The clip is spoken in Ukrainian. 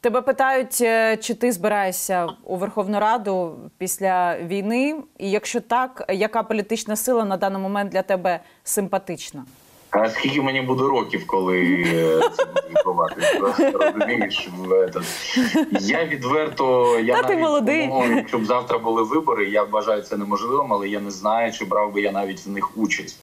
Тебе питають, чи ти збираєшся у Верховну Раду після війни? І якщо так, яка політична сила на даний момент для тебе симпатична? А скільки мені буде років, коли це буде відбуватися? Розумієш? Я відверто, ти молодий. Якщо б завтра були вибори, я вважаю це неможливим, але я не знаю, чи брав би я навіть в них участь.